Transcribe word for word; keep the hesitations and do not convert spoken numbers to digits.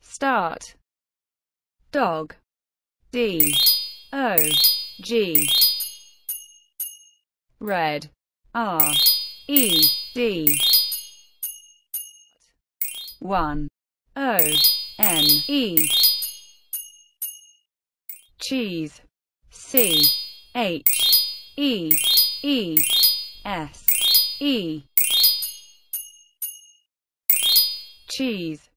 Start. Dog. D O G. Red. R E D. one. O N E. Cheese. C H E E S E. Cheese.